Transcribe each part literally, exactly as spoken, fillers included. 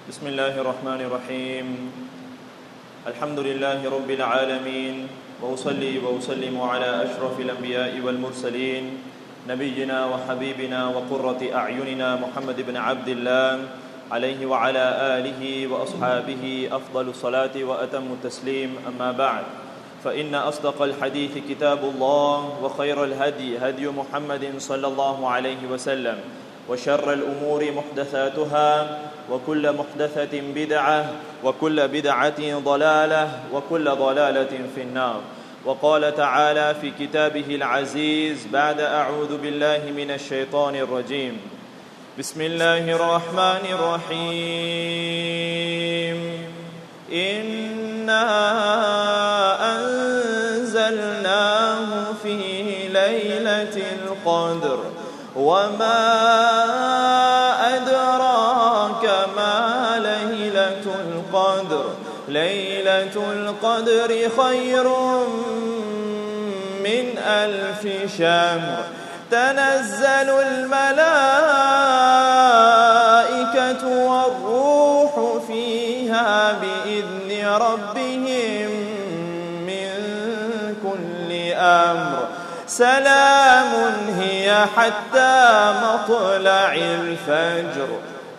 بسم الله الرحمن الرحيم الحمد لله رب العالمين وأصلي وأسلم على أشرف الأنبياء والمرسلين نبينا وحبيبنا وقرة أعيننا محمد بن عبد الله عليه وعلى آله وأصحابه أفضل الصلاة وأتم التسليم أما بعد فإن أصدق الحديث كتاب الله وخير الهدي هدي محمد صلى الله عليه وسلم وشر الأمور محدثاتها وكل محدثة بدعة وكل بدعة ضلالة وكل ضلالة في النار. وقال تعالى في كتابه العزيز بعد أعوذ بالله من الشيطان الرجيم بسم الله الرحمن الرحيم إنا أنزلناه في ليلة القدر وما أدراك ما ليلة القدر ليلة القدر خير من ألف شهر تنزل الملائكة والروح فيها بإذن ربهم من كل أمر سلام هي حتى مطلع الفجر.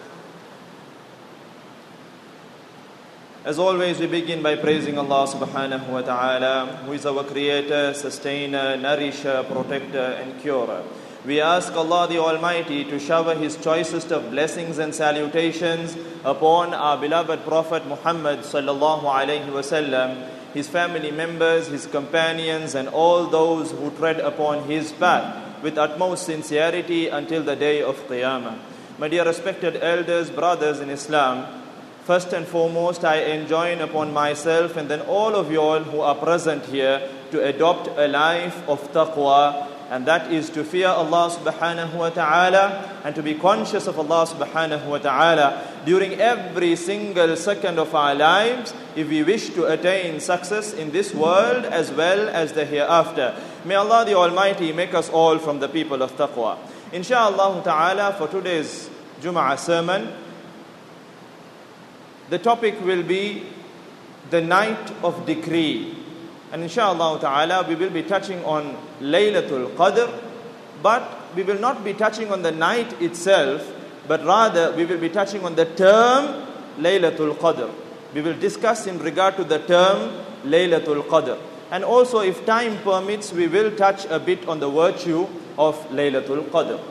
As always, we begin by praising Allah subhanahu wa ta'ala, who is our creator, sustainer, nourisher, protector and curer. We ask Allah the Almighty to shower His choicest of blessings and salutations upon our beloved Prophet Muhammad sallallahu alayhi wa sallam, his family members, his companions and all those who tread upon his path with utmost sincerity until the day of Qiyamah. My dear respected elders, brothers in Islam, first and foremost, I enjoin upon myself and then all of you all who are present here to adopt a life of taqwa, and that is to fear Allah subhanahu wa ta'ala and to be conscious of Allah subhanahu wa ta'ala during every single second of our lives if we wish to attain success in this world as well as the hereafter. May Allah the Almighty make us all from the people of taqwa. Insha'Allah ta'ala, for today's Jum'ah sermon, the topic will be the night of decree. And inshallah ta'ala, we will be touching on Laylatul Qadr, but we will not be touching on the night itself, but rather we will be touching on the term Laylatul Qadr. We will discuss in regard to the term Laylatul Qadr. And also, if time permits, we will touch a bit on the virtue of Laylatul Qadr.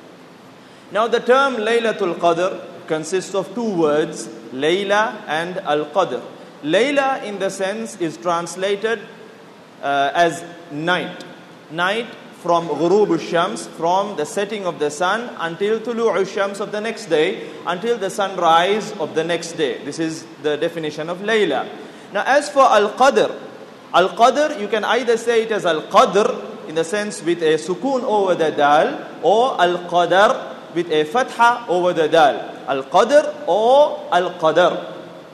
Now, the term Laylatul Qadr consists of two words, Layla and Al-Qadr. Layla, in the sense, is translated uh, as night. Night from Ghurub shams, from the setting of the sun until Tulu'u shams of the next day, until the sunrise of the next day. This is the definition of Layla. Now, as for Al-Qadr, Al-Qadr, you can either say it as Al-Qadr, in the sense with a sukoon over the dal, or Al-Qadr with a fatha over the dal. Al-Qadr or Al-Qadr.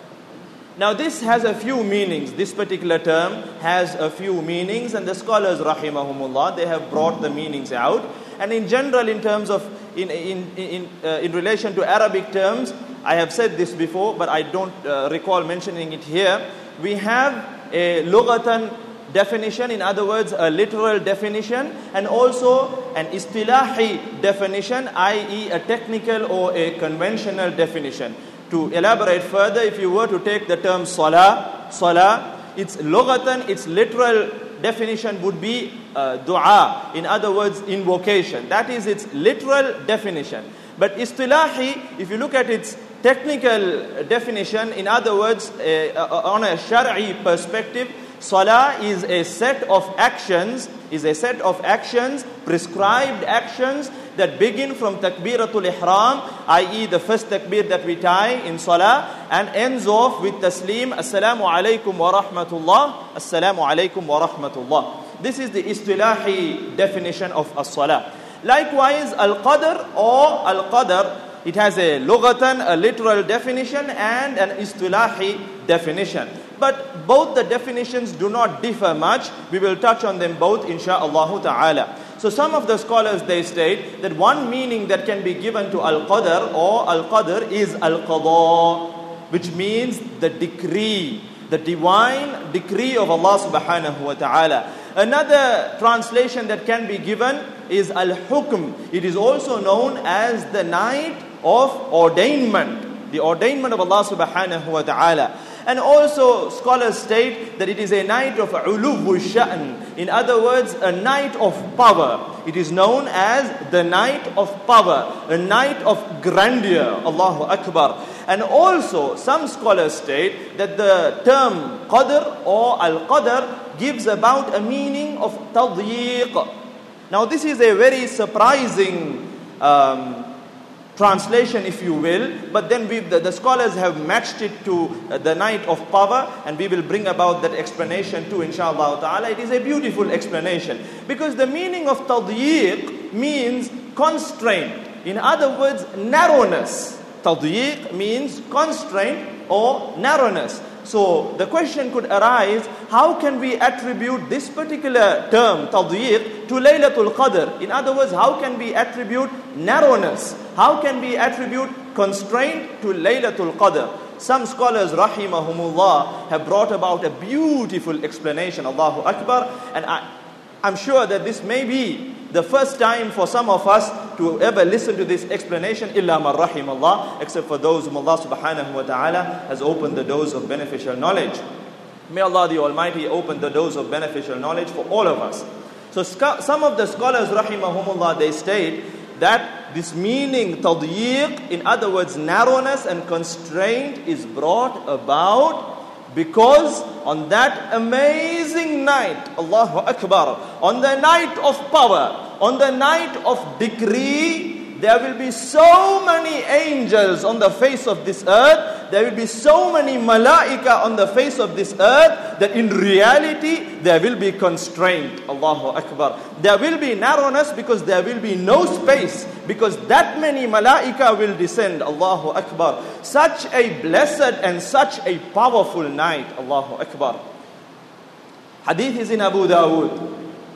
Now this has a few meanings. This particular term has a few meanings, and the scholars rahimahumullah, they have brought the meanings out. And in general, in terms of, in in in uh, in relation to Arabic terms, I have said this before, but I don't uh, recall mentioning it here. We have a lughatan definition, in other words, a literal definition, and also an istilahi definition, that is a technical or a conventional definition. To elaborate further, if you were to take the term salah, salah, its lughatan, its literal definition would be uh, dua, in other words, invocation. That is its literal definition. But istilahi, if you look at its technical definition, in other words, uh, uh, on a shari'i perspective, salah is a set of actions, is a set of actions, prescribed actions that begin from takbiratul ihram, that is the first takbir that we tie in salah, and ends off with taslim, assalamu alaikum wa rahmatullah, assalamu alaikum wa rahmatullah. This is the istilahi definition of as-salah. Likewise, al-qadr or al-qadr, it has a lughatan, a literal definition, and an istilahi definition. But both the definitions do not differ much. We will touch on them both, insha'Allah ta'ala. So some of the scholars, they state that one meaning that can be given to Al-Qadr or Al-Qadr is Al-Qadha. which means the decree, the divine decree of Allah subhanahu wa ta'ala. Another translation that can be given is al-hukm. It is also known as the night of ordainment, the ordainment of Allah subhanahu wa ta'ala. And also scholars state that it is a night of uluwu sha'n. In other words, a night of power. It is known as the night of power, a night of grandeur. Allahu Akbar. And also some scholars state that the term qadr or al-qadr gives about a meaning of tadyiq. Now this is a very surprising um, translation, if you will, but then we, the, the scholars have matched it to uh, the night of power, and we will bring about that explanation too, inshallah ta'ala. It is a beautiful explanation, because the meaning of tadyiq means constraint. In other words, narrowness. Tadyiq means constraint or narrowness. So the question could arise, how can we attribute this particular term, tadyiq, to Laylatul Qadr? In other words, how can we attribute narrowness? How can we attribute constraint to Laylatul Qadr? Some scholars, rahimahumullah, have brought about a beautiful explanation, Allahu Akbar. And I, I'm sure that this may be the first time for some of us to ever listen to this explanation, illa man rahimallah, except for those whom Allah subhanahu wa ta'ala has opened the doors of beneficial knowledge. May Allah the Almighty open the doors of beneficial knowledge for all of us. So some of the scholars, rahimahumullah, they state that this meaning, tadyiq, in other words, narrowness and constraint, is brought about because on that amazing night, Allahu Akbar, on the night of power, on the night of decree, there will be so many angels on the face of this earth, there will be so many malaika on the face of this earth, that in reality there will be constraint. Allahu Akbar. There will be narrowness because there will be no space, because that many malaika will descend. Allahu Akbar. Such a blessed and such a powerful night. Allahu Akbar. Hadith is in Abu Dawood.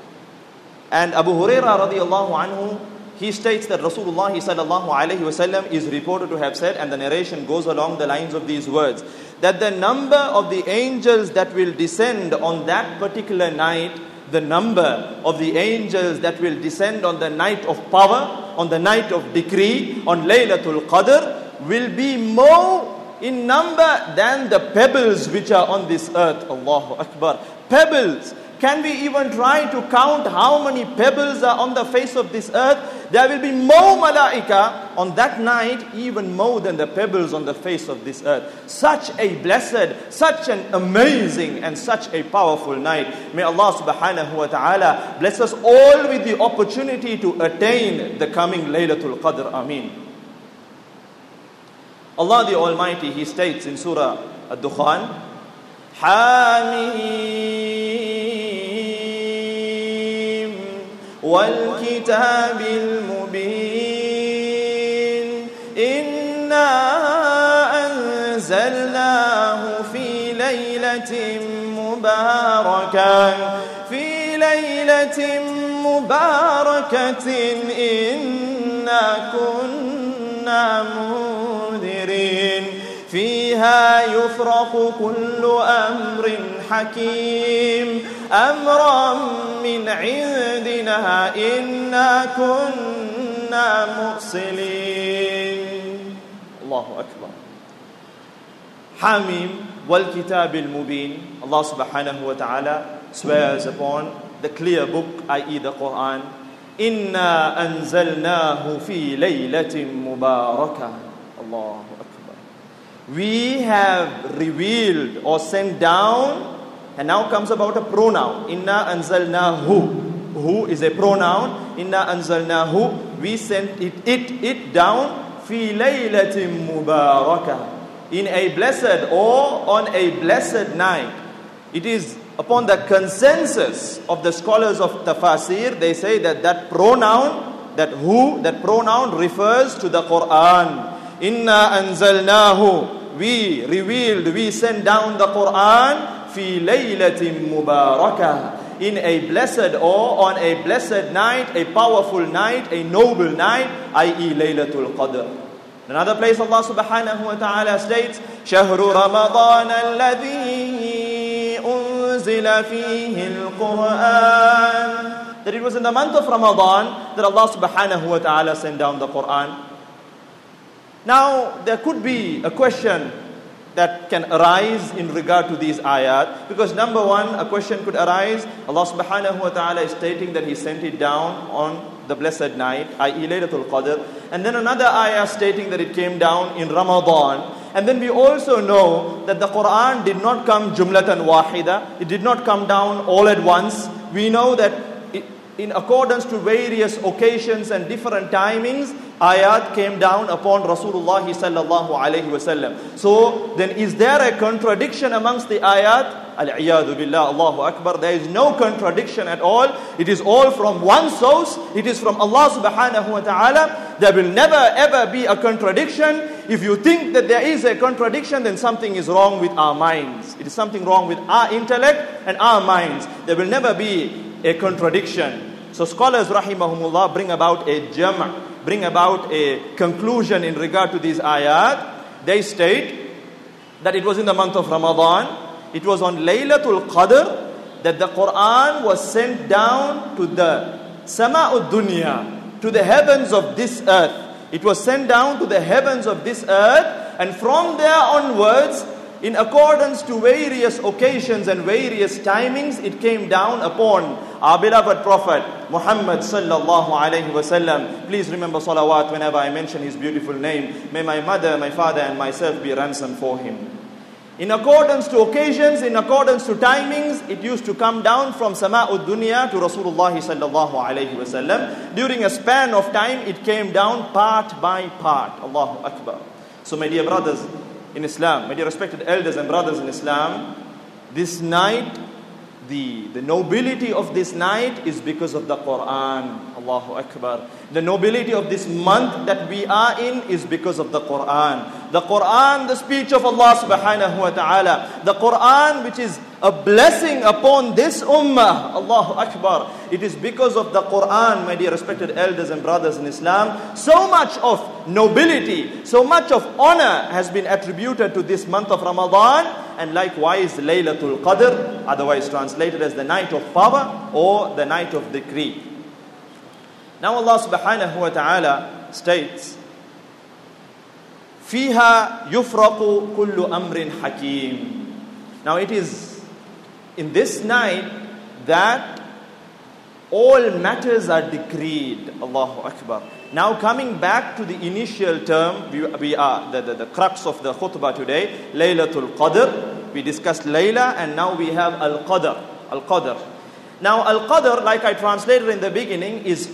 And Abu Hurairah radiallahu anhu, he states that Rasulullah sallallahu alayhi wasallam is reported to have said, and the narration goes along the lines of these words, that the number of the angels that will descend on that particular night, the number of the angels that will descend on the night of power, on the night of decree, on Laylatul Qadr, will be more in number than the pebbles which are on this earth. Allahu Akbar. Pebbles. Can we even try to count how many pebbles are on the face of this earth? There will be more malaika on that night, even more than the pebbles on the face of this earth. Such a blessed, such an amazing and such a powerful night. May Allah subhanahu wa ta'ala bless us all with the opportunity to attain the coming Laylatul Qadr. Ameen. Allah the Almighty, He states in Surah Ad-Dukhan, Hameen wal kitabil mubin inna anzalnahu fi laylatin mubarakah fi laylatin mubarakatin inna kunna mundirin فيها يفرق كل أمر حكيم أمرا من عندنا إنا كنا مرسلين. الله أكبر. Hamim wal kitab al mubin. Allah subhanahu wa ta'ala swears upon the clear book, that is the Quran. Inna anzalnahu fi laylatin mubarakah. Allah. We have revealed or sent down, and now comes about a pronoun. Inna anzalnahu. Who is a pronoun. Inna anzalnahu. We sent it, it, it down. Fi laylatin mubarakah. In a blessed or on a blessed night. It is upon the consensus of the scholars of tafasir. They say that that pronoun, that who, that pronoun refers to the Quran. Inna anzalnahu, we revealed, we sent down the Quran fi laylatin mubarakah, in a blessed or on a blessed night, a powerful night, a noble night, that is Laylatul Qadr. Another place Allah subhanahu wa ta'ala states, شَهْرُ رَمَضَانَ الَّذِي أُنزِلَ فِيهِ الْقُرْآنِ. That it was in the month of Ramadan that Allah subhanahu wa ta'ala sent down the Quran. Now, there could be a question that can arise in regard to these ayat, because number one, a question could arise. Allah subhanahu wa ta'ala is stating that He sent it down on the blessed night, that is Laylatul Qadr, and then another ayah stating that it came down in Ramadan. And then we also know that the Quran did not come jumlatan wahida, it did not come down all at once. We know that it, in accordance to various occasions and different timings, ayat came down upon Rasulullah sallallahu alayhi wasallam. So then is there a contradiction amongst the ayat? Al-iyadu billah, Allahu Akbar. There is no contradiction at all. It is all from one source. It is from Allah subhanahu wa ta'ala. There will never ever be a contradiction. If you think that there is a contradiction, then something is wrong with our minds. It is something wrong with our intellect and our minds. There will never be a contradiction. So scholars rahimahumullah bring about a jam', bring about a conclusion in regard to these ayat. They state that it was in the month of Ramadan, it was on Laylatul Qadr that the Quran was sent down to the Sama'ud Dunya, to the heavens of this earth. It was sent down to the heavens of this earth, and from there onwards, in accordance to various occasions and various timings, it came down upon our beloved Prophet Muhammad sallallahu alayhi wasallam. Please remember salawat whenever I mention his beautiful name. May my mother, my father and myself be ransom for him. In accordance to occasions, in accordance to timings, it used to come down from Sama'ud Dunya to Rasulullah sallallahu alayhi wasallam. During a span of time, it came down part by part. Allahu Akbar. So my dear brothers in Islam, my dear respected elders and brothers in Islam, this night, the, the nobility of this night is because of the Quran. Allahu Akbar. The nobility of this month that we are in is because of the Quran. The Quran, the speech of Allah subhanahu wa ta'ala. The Quran, which is a blessing upon this ummah. Allahu Akbar. It is because of the Quran, my dear respected elders and brothers in Islam, so much of nobility, so much of honor has been attributed to this month of Ramadan, and likewise Laylatul Qadr, otherwise translated as the night of power or the night of decree. Now Allah subhanahu wa ta'ala states, فِيهَا يُفْرَقُ كُلُّ أَمْرٍ حَكِيمٍ. Now it is in this night that all matters are decreed. Allahu Akbar. Now coming back to the initial term, we, we are the, the, the crux of the khutbah today, Laylatul Qadr. We discussed Layla, and now we have Al-Qadr. Al-Qadr. Now Al-Qadr, like I translated in the beginning, is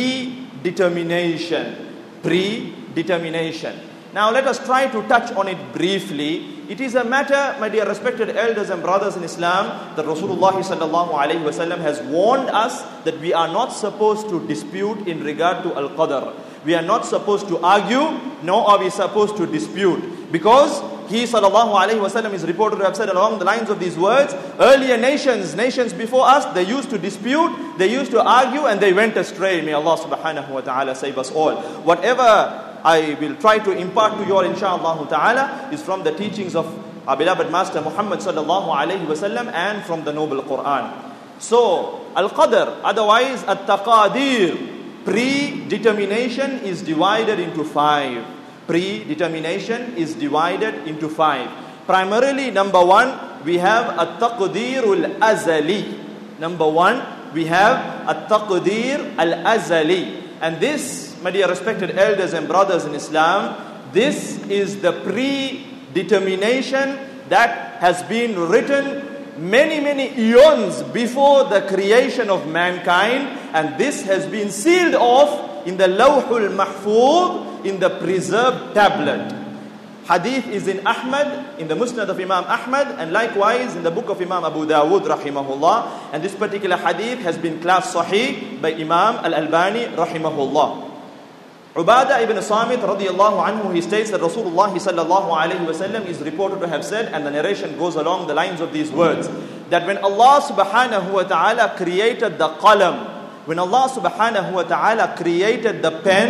predetermination. Predetermination. Now let us try to touch on it briefly. It is a matter, my dear respected elders and brothers in Islam, that Rasulullah sallallahu alayhi wasallam has warned us that we are not supposed to dispute in regard to Al-Qadr. We are not supposed to argue, nor are we supposed to dispute. Because he sallallahu alayhi wasallam is reported to have said along the lines of these words, earlier nations, nations before us, they used to dispute, they used to argue, and they went astray. May Allah subhanahu wa ta'ala save us all. Whatever I will try to impart to you all inshaAllah ta'ala is from the teachings of our beloved Master Muhammad sallallahu alayhi wasallam and from the noble Quran. So, Al-Qadr, otherwise At-Taqadir, predetermination is divided into five. Predetermination is divided into five. Primarily, number one, we have At-Taqdir Al-Azali. Number one, we have At-Taqdir Al-Azali. And this, my dear respected elders and brothers in Islam, this is the predetermination that has been written many, many eons before the creation of mankind, and this has been sealed off in the Lawhul Mahfuz, in the preserved tablet. Hadith is in Ahmad, in the Musnad of Imam Ahmad, and likewise in the book of Imam Abu Dawud rahimahullah. And this particular hadith has been classed Sahih by Imam Al-Albani rahimahullah. Ubadah ibn Samit radiyallahu anhu, he states that Rasulullah sallallahu alayhi wasallam is reported to have said, and the narration goes along the lines of these words, that when Allah subhanahu wa ta'ala created the qalam, when Allah subhanahu wa ta'ala created the pen,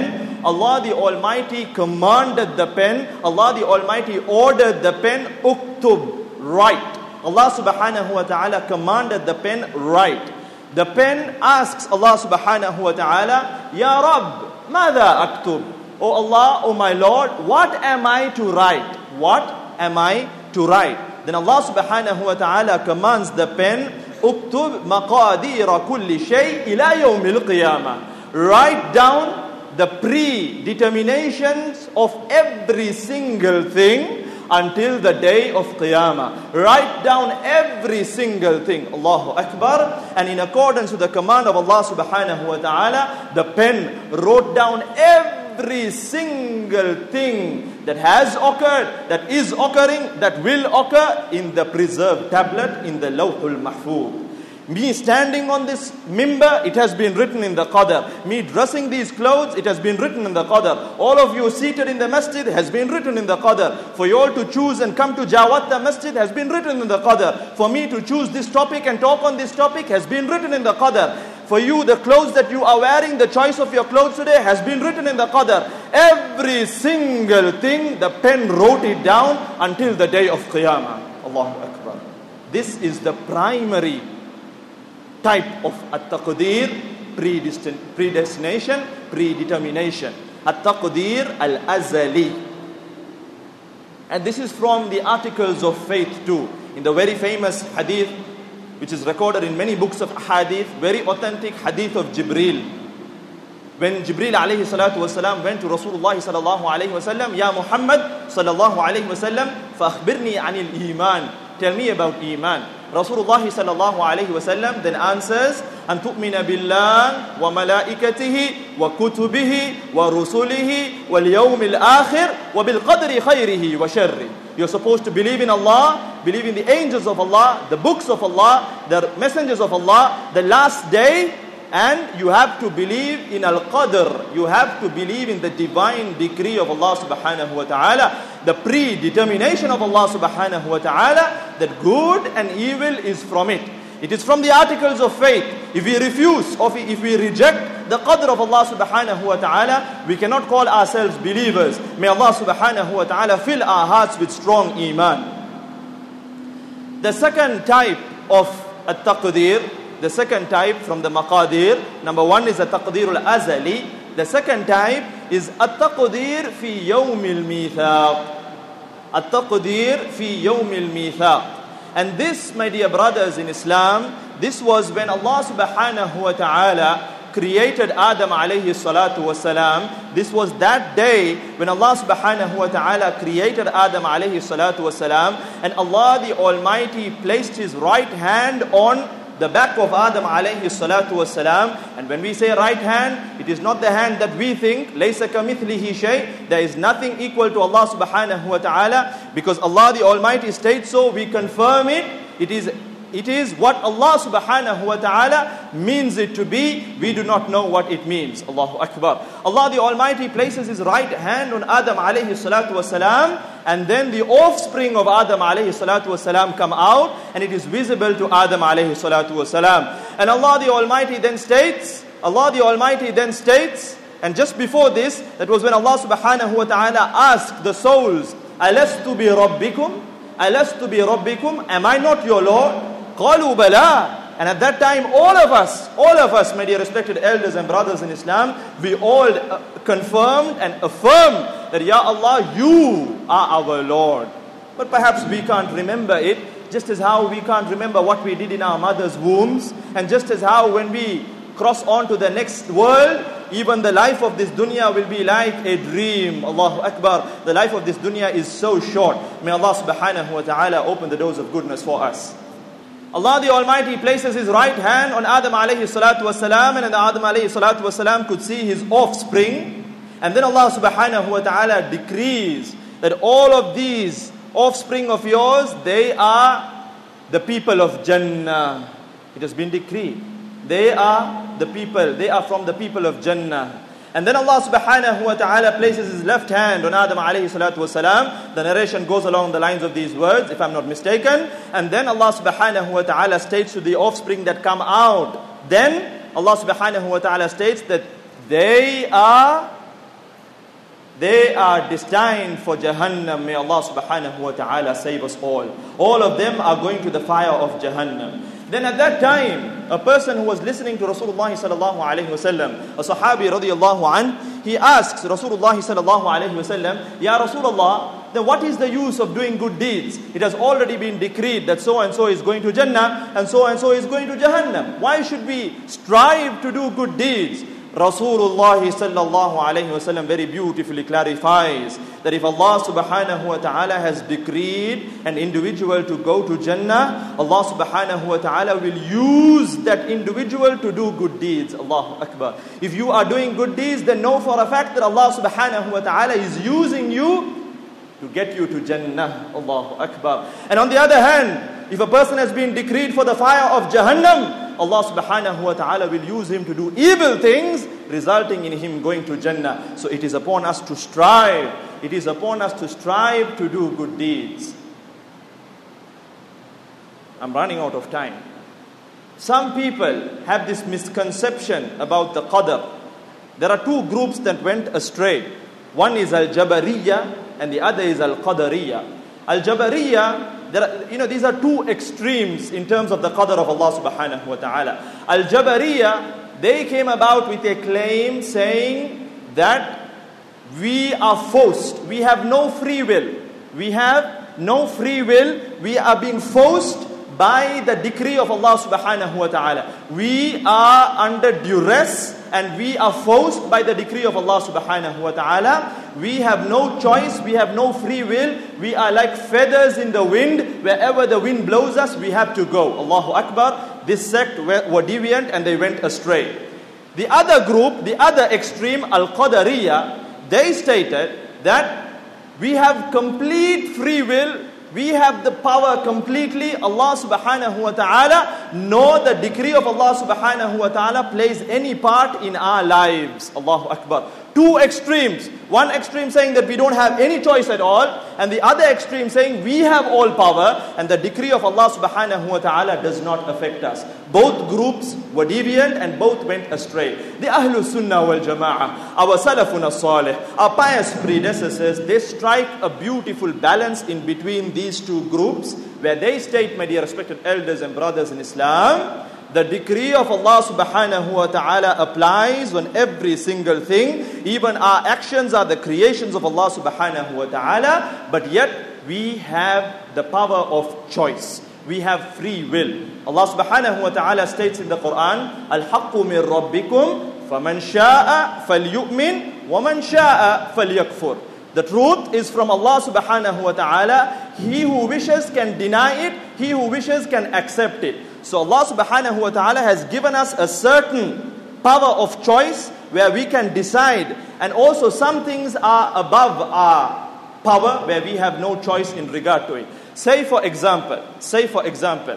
Allah the Almighty commanded the pen, Allah the Almighty ordered the pen, uktub, write. Allah subhanahu wa ta'ala commanded the pen, write. The pen asks Allah subhanahu wa ta'ala, Ya Rabb, Mada aktub? O Allah, O my Lord, what am I to write? What am I to write? Then Allah subhanahu wa ta'ala commands the pen, uktub maqadira kulli shay ila yawmil qiyamah. Write down the predeterminations of every single thing until the day of Qiyamah. Write down every single thing. Allahu Akbar. And in accordance with the command of Allah subhanahu wa ta'ala, the pen wrote down every single thing that has occurred, that is occurring, that will occur in the preserved tablet in the Lawhul Mahfuz. Me standing on this mimbar, it has been written in the Qadr. Me dressing these clothes, it has been written in the Qadr. All of you seated in the masjid has been written in the Qadr. For you all to choose and come to Jawatta Masjid has been written in the Qadr. For me to choose this topic and talk on this topic has been written in the Qadr. For you, the clothes that you are wearing, the choice of your clothes today has been written in the Qadr. Every single thing, the pen wrote it down until the day of Qiyamah. Allahu Akbar. This is the primary type of at-taqdeer, predestination, predetermination. At-taqdeer al-azali. And this is from the articles of faith too. In the very famous hadith, which is recorded in many books of hadith, very authentic hadith of Jibreel. When Jibreel alayhi salatu wasalam went to Rasulullah sallallahu alayhi wasallam, Ya Muhammad sallallahu alayhi wasallam, فَأَخْبِرْنِي عَنِ الْإِيمَانِ. Tell me about Iman. Rasulullah sallallahu alayhi wasallam then answers, أن تؤمن بالله وملائكته وكتبه ورسله واليوم الآخر وبالقدر خيره وشره. You're supposed to believe in Allah, believe in the angels of Allah, the books of Allah, the messengers of Allah, the last day, and you have to believe in Al-Qadr. You have to believe in the divine decree of Allah subhanahu wa ta'ala, the predetermination of Allah subhanahu wa ta'ala, that good and evil is from it. It is from the articles of faith. If we refuse or if we reject the qadr of Allah subhanahu wa ta'ala, we cannot call ourselves believers. May Allah subhanahu wa ta'ala fill our hearts with strong iman. The second type of at-taqdeer, the second type from the maqadir, number one is at-taqdeer al-azali. The second type is at-taqdeer fi yawm al-mithaq. At-taqdeer fi yawm al-mithaq. And this, my dear brothers in Islam, this was when Allah subhanahu wa ta'ala created Adam alayhi salatu wasalam. This was that day when Allah subhanahu wa ta'ala created Adam alayhi salatu wasalam, and Allah the Almighty placed His right hand on the back of Adam alayhi salatu wasalam. And when we say right hand, it is not the hand that we think, laysa kamithlihi shay. There is nothing equal to Allah subhanahu wa ta'ala, because Allah the Almighty states so, we confirm it. It is It is what Allah subhanahu wa ta'ala means it to be. We do not know what it means. Allahu Akbar. Allah the Almighty places His right hand on Adam alayhi salatu wasalam, and then the offspring of Adam alayhi salatu wasalam come out, and it is visible to Adam alayhi salatu wasalam. And Allah the Almighty then states, Allah the Almighty then states, and just before this, that was when Allah subhanahu wa ta'ala asked the souls, Alastu bi rabbikum? Alastu bi rabbikum? Am I not your Lord? Qalu bala. And at that time, all of us, all of us, my dear respected elders and brothers in Islam, we all uh, confirmed and affirmed that, Ya Allah, you are our Lord. But perhaps we can't remember it, just as how we can't remember what we did in our mother's wombs, and just as how when we cross on to the next world, even the life of this dunya will be like a dream. Allahu Akbar. The life of this dunya is so short. May Allah subhanahu wa ta'ala open the doors of goodness for us. Allah the Almighty places His right hand on Adam alayhi salatu wasalam, and Adam alayhi salatu wasalam could see his offspring. And then Allah subhanahu wa ta'ala decrees that all of these offspring of yours, they are the people of Jannah. It has been decreed. They are the people, they are from the people of Jannah. And then Allah subhanahu wa ta'ala places His left hand on Adam alayhi salatu wasalam. The narration goes along the lines of these words, if I'm not mistaken. And then Allah subhanahu wa ta'ala states to the offspring that come out, then Allah subhanahu wa ta'ala states that they are they are destined for Jahannam. May Allah subhanahu wa ta'ala save us all. All of them are going to the fire of Jahannam. Then at that time, a person who was listening to Rasulullah sallallahu alayhi wa sallam, a Sahabi radiyallahu an, he asks Rasulullah sallallahu alayhi wa sallam, Ya Rasulullah, then what is the use of doing good deeds? It has already been decreed that so and so is going to Jannah and so and so is going to Jahannam. Why should we strive to do good deeds? Rasulullah sallallahu alayhi wa sallam very beautifully clarifies that if Allah subhanahu wa ta'ala has decreed an individual to go to Jannah, Allah subhanahu wa ta'ala will use that individual to do good deeds. Allahu Akbar. If you are doing good deeds, then know for a fact that Allah subhanahu wa ta'ala is using you to get you to Jannah. Allahu Akbar. And on the other hand, if a person has been decreed for the fire of Jahannam, Allah subhanahu wa ta'ala will use him to do evil things, resulting in him going to Jannah. So it is upon us to strive. It is upon us to strive to do good deeds. I'm running out of time. Some people have this misconception about the qadr. There are two groups that went astray. One is Al-Jabariyya and the other is Al-Qadariyya. Al-Jabariyya, there are, you know, these are two extremes in terms of the qadr of Allah subhanahu wa ta'ala. Al-Jabariyya, they came about with a claim saying that we are forced. We have no free will. We have no free will. We are being forced by the decree of Allah subhanahu wa ta'ala. We are under duress and we are forced by the decree of Allah subhanahu wa ta'ala. We have no choice. We have no free will. We are like feathers in the wind. Wherever the wind blows us, we have to go. Allahu Akbar. This sect were, were deviant and they went astray. The other group, the other extreme, Al-Qadariyya, they stated that we have complete free will. We have the power completely. Allah subhanahu wa ta'ala, no, the decree of Allah subhanahu wa ta'ala plays any part in our lives. Allahu Akbar. Two extremes. One extreme saying that we don't have any choice at all, and the other extreme saying we have all power and the decree of Allah subhanahu wa ta'ala does not affect us. Both groups were deviant and both went astray. The Ahlul Sunnah wal Jama'ah, our Salafun as-Salih, our pious predecessors, they strike a beautiful balance in between these two groups, where they state, my dear respected elders and brothers in Islam, the decree of Allah subhanahu wa ta'ala applies on every single thing. Even our actions are the creations of Allah subhanahu wa ta'ala, but yet we have the power of choice. We have free will. Allah subhanahu wa ta'ala states in the Quran, Al-haqqu min rabbikum, faman sha'a falyu'min, waman sha'a falyakfur. The truth is from Allah subhanahu wa ta'ala. He who wishes can deny it. He who wishes can accept it. So Allah subhanahu wa ta'ala has given us a certain power of choice where we can decide. And also some things are above our power where we have no choice in regard to it. Say for example, say for example,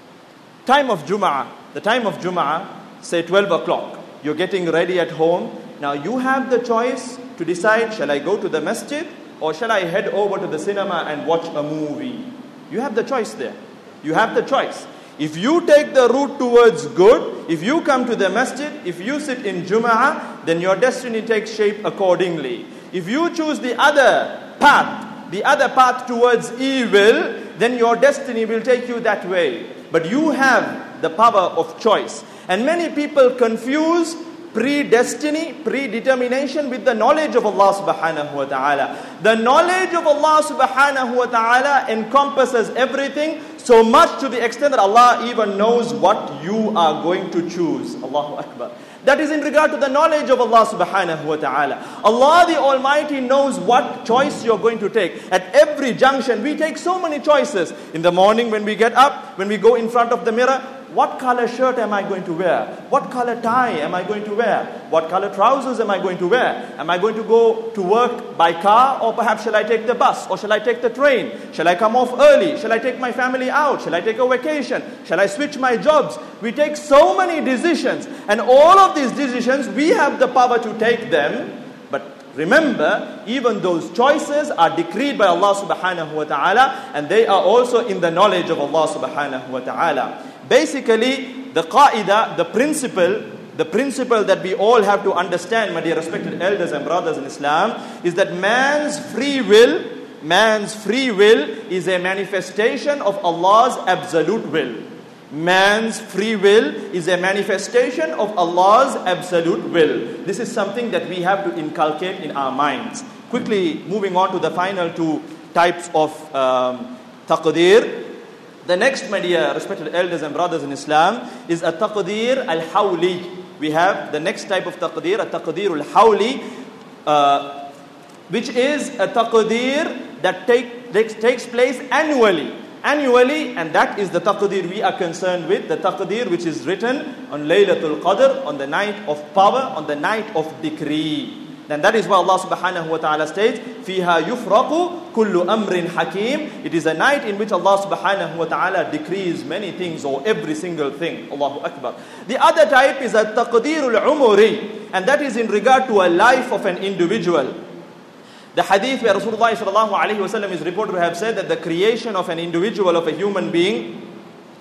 time of Jum'ah, the time of Jum'ah, say twelve o'clock. You're getting ready at home. Now you have the choice to decide, shall I go to the masjid or shall I head over to the cinema and watch a movie? You have the choice there. You have the choice. If you take the route towards good, if you come to the masjid, if you sit in Jum'ah, then your destiny takes shape accordingly. If you choose the other path, the other path towards evil, then your destiny will take you that way. But you have the power of choice. And many people confuse predestiny, predetermination with the knowledge of Allah subhanahu wa ta'ala. The knowledge of Allah subhanahu wa ta'ala encompasses everything, so much to the extent that Allah even knows what you are going to choose. Allahu Akbar. That is in regard to the knowledge of Allah subhanahu wa ta'ala. Allah the Almighty knows what choice you're going to take. At every junction, we take so many choices. In the morning when we get up, when we go in front of the mirror, what color shirt am I going to wear? What color tie am I going to wear? What color trousers am I going to wear? Am I going to go to work by car, or perhaps shall I take the bus, or shall I take the train? Shall I come off early? Shall I take my family out? Shall I take a vacation? Shall I switch my jobs? We take so many decisions, and all of these decisions, we have the power to take them. But remember, even those choices are decreed by Allah subhanahu wa ta'ala, and they are also in the knowledge of Allah subhanahu wa ta'ala. Basically, the qaida, the principle the principle that we all have to understand, my dear respected elders and brothers in Islam, is that man's free will, man's free will is a manifestation of Allah's absolute will. Man's free will is a manifestation of Allah's absolute will. This is something that we have to inculcate in our minds. Quickly moving on to the final two types of um, taqdeer. The next, my dear respected elders and brothers in Islam, is a taqdeer al-hawli. We have the next type of taqdeer, a taqdeer al-hawli, uh, which is a taqdeer that take, takes, takes place annually. Annually, and that is the taqdeer we are concerned with, the taqdeer which is written on Laylatul Qadr, on the night of power, on the night of decree. And that is why Allah subhanahu wa ta'ala states, فِيهَا يُفْرَقُ كُلُّ أَمْرٍ حَكِيمٍ. It is a night in which Allah subhanahu wa ta'ala decrees many things, or every single thing. Allahu Akbar. The other type is a taqdeerul umuri, and that is in regard to a life of an individual. The hadith where Rasulullah sallallahu alayhi wa sallam is reported to have said that the creation of an individual, of a human being,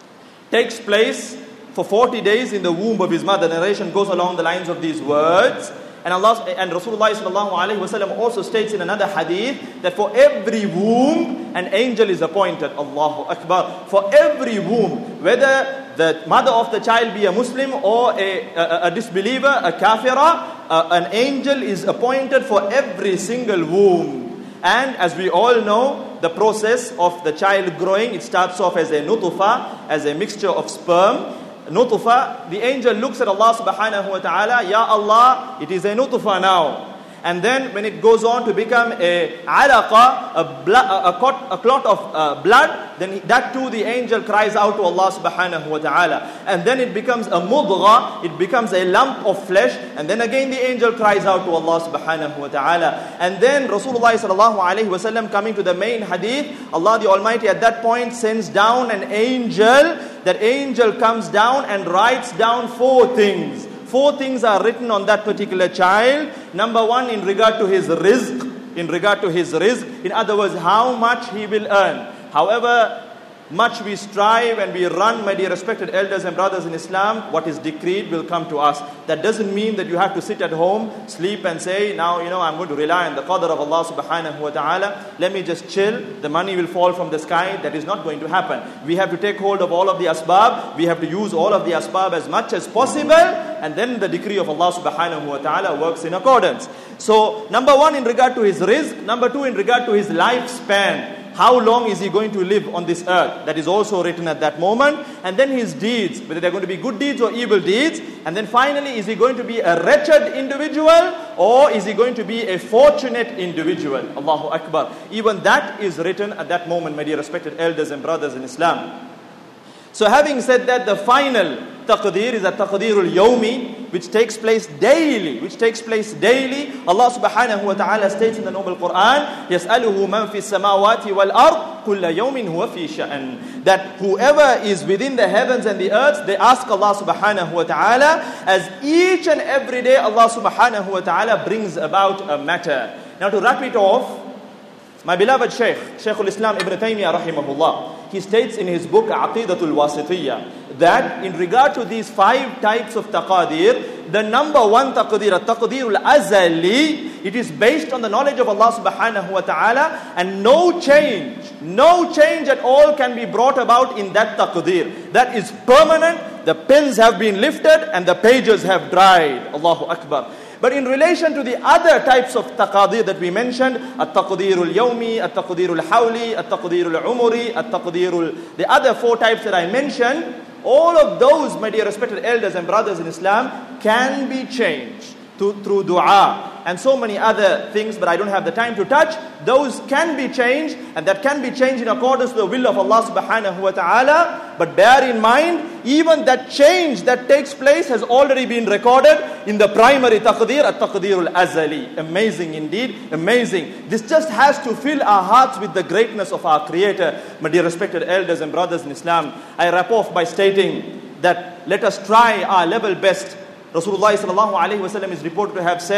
takes place for forty days in the womb of his mother. The narration goes along the lines of these words. And Allah and Rasulullah sallallahu alaihi wasallam also states in another hadith that for every womb an angel is appointed. Allahu Akbar. For every womb, whether the mother of the child be a Muslim or a, a, a disbeliever, a kafira, uh, an angel is appointed for every single womb. And as we all know, the process of the child growing, it starts off as a nutfa, as a mixture of sperm. Nutfa, the angel looks at Allah subhanahu wa ta'ala, Ya Allah, it is a nutfa now. And then when it goes on to become a alaqa, a, blood, a, clot, a clot of uh, blood, then that too the angel cries out to Allah subhanahu wa ta'ala. And then it becomes a mudgha, it becomes a lump of flesh, and then again the angel cries out to Allah subhanahu wa ta'ala. And then Rasulullah sallallahu alayhi wa sallam, coming to the main hadith, Allah the Almighty at that point sends down an angel. That angel comes down and writes down four things. Four things are written on that particular child. Number one, in regard to his rizq, in regard to his rizq, in other words, how much he will earn. However much we strive and we run, my dear respected elders and brothers in Islam, what is decreed will come to us. That doesn't mean that you have to sit at home, sleep and say, now, you know, I'm going to rely on the qadr of Allah subhanahu wa ta'ala. Let me just chill. The money will fall from the sky. That is not going to happen. We have to take hold of all of the asbab. We have to use all of the asbab as much as possible. And then the decree of Allah subhanahu wa ta'ala works in accordance. So, number one, in regard to his rizq. Number two, in regard to his lifespan. How long is he going to live on this earth? That is also written at that moment. And then his deeds, whether they're going to be good deeds or evil deeds. And then finally, is he going to be a wretched individual or is he going to be a fortunate individual? Allahu Akbar. Even that is written at that moment, my dear respected elders and brothers in Islam. So having said that, the final taqdeer is a taqdeerul yawmi, which takes place daily, which takes place daily. Allah subhanahu wa ta'ala states in the noble Quran, يَسْأَلُهُ مَنْ فِي السَّمَاوَاتِ وَالْأَرْضِ كُلَّ يَوْمٍ هُوَ فِي شَأْنٍ. That whoever is within the heavens and the earth, they ask Allah subhanahu wa ta'ala, as each and every day Allah subhanahu wa ta'ala brings about a matter. Now to wrap it off, my beloved Shaykh, Shaykhul Islam Ibn Taymiyyah rahimahullah, he states in his book Aqidatul Wasitiyya that in regard to these five types of taqadir, the number one taqdir, taqdirul azali, it is based on the knowledge of Allah subhanahu wa ta'ala, and no change, no change at all can be brought about in that taqdir. That is permanent. The pens have been lifted and the pages have dried. Allahu Akbar. But in relation to the other types of taqadir that we mentioned, at-taqdirul yawmi, at-taqdirul hawli, at-taqdirul umuri, at-taqdirul, the other four types that I mentioned, all of those, my dear respected elders and brothers in Islam, can be changed to, through dua and so many other things, but I don't have the time to touch. Those can be changed, and that can be changed in accordance with the will of Allah subhanahu wa ta'ala. But bear in mind, even that change that takes place has already been recorded in the primary taqdir, at-taqdirul azali. Amazing indeed, amazing. This just has to fill our hearts with the greatness of our Creator. My dear respected elders and brothers in Islam, I wrap off by stating that let us try our level best. Rasulullah sallallahu alaihi wasallam is reported to have said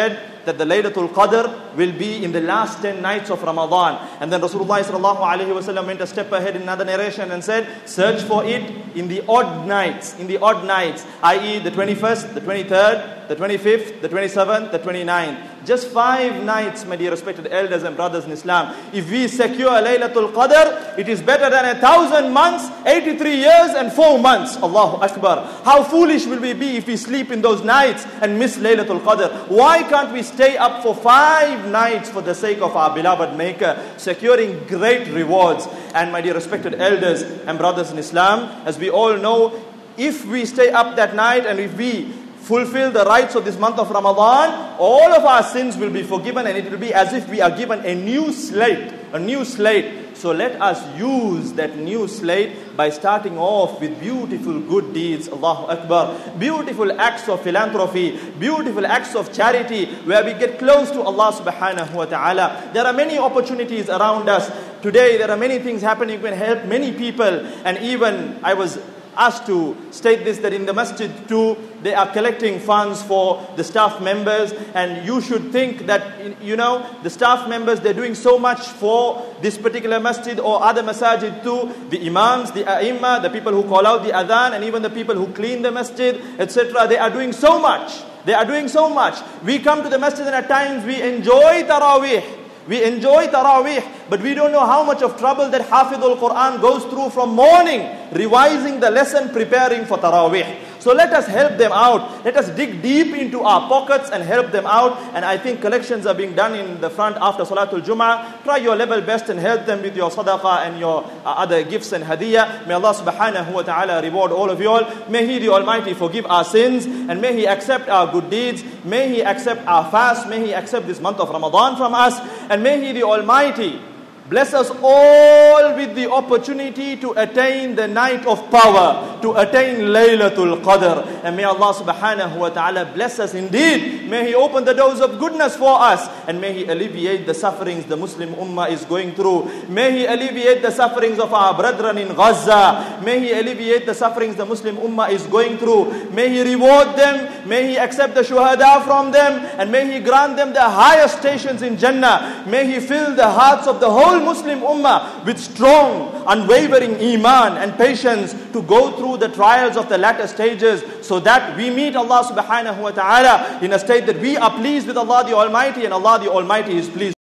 that the Laylatul Qadr will be in the last ten nights of Ramadan. And then Rasulullah sallallahu alaihi wasallam went a step ahead in another narration and said, search for it in the odd nights, in the odd nights, that is the twenty-first, the twenty-third, the twenty-fifth, the twenty-seventh, the twenty-ninth. Just five nights, my dear respected elders and brothers in Islam. If we secure Laylatul Qadr, it is better than a thousand months, eighty-three years and four months. Allahu Akbar. How foolish will we be if we sleep in those nights and miss Laylatul Qadr? Why can't we stay up for five nights for the sake of our beloved Maker, securing great rewards? And my dear respected elders and brothers in Islam, as we all know, if we stay up that night and if we fulfill the rights of this month of Ramadan, all of our sins will be forgiven, and it will be as if we are given a new slate, a new slate. So let us use that new slate by starting off with beautiful good deeds. Allahu Akbar. Beautiful acts of philanthropy, beautiful acts of charity, where we get close to Allah subhanahu wa ta'ala. There are many opportunities around us. Today there are many things happening. You can help many people. And even I was asked to state this, that in the masjid too, they are collecting funds for the staff members, and you should think that, you know, the staff members, they're doing so much for this particular masjid or other masajid too. The imams, the ai-imma, the people who call out the adhan, and even the people who clean the masjid, et cetera. They are doing so much. They are doing so much. We come to the masjid and at times we enjoy Taraweeh. We enjoy Taraweeh, but we don't know how much of trouble that Hafidhul Quran goes through from morning, revising the lesson, preparing for Taraweeh. So let us help them out. Let us dig deep into our pockets and help them out. And I think collections are being done in the front after Salatul Jum'ah. Try your level best and help them with your sadaqah and your uh, other gifts and hadiyah. May Allah subhanahu wa ta'ala reward all of you all. May He the Almighty forgive our sins, and may He accept our good deeds. May He accept our fast. May He accept this month of Ramadan from us. And may He the Almighty bless us all with the opportunity to attain the night of power, to attain Laylatul Qadr. And may Allah subhanahu wa ta'ala bless us indeed. May He open the doors of goodness for us, and may He alleviate the sufferings the Muslim Ummah is going through. May He alleviate the sufferings of our brethren in Gaza. May He alleviate the sufferings the Muslim Ummah is going through. May He reward them. May He accept the shuhada from them, and may He grant them the highest stations in Jannah. May He fill the hearts of the whole Muslim Ummah with strong, unwavering iman and patience to go through the trials of the latter stages, so that we meet Allah subhanahu wa ta'ala in a state that we are pleased with Allah the Almighty, and Allah the Almighty is pleased.